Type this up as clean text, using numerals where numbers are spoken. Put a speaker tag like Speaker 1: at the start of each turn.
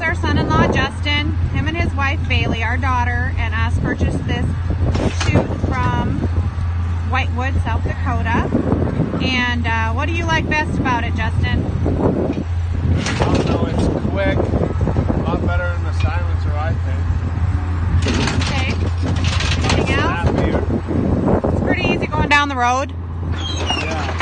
Speaker 1: our son-in-law Justin. Him and his wife Bailey, our daughter, and us purchased this chute from Whitewood, South Dakota. And what do you like best about it, Justin?
Speaker 2: I don't know, it's quick. A lot better than the silencer, I think.
Speaker 1: Okay. Anything else? It's pretty easy going down the road.
Speaker 2: Yeah.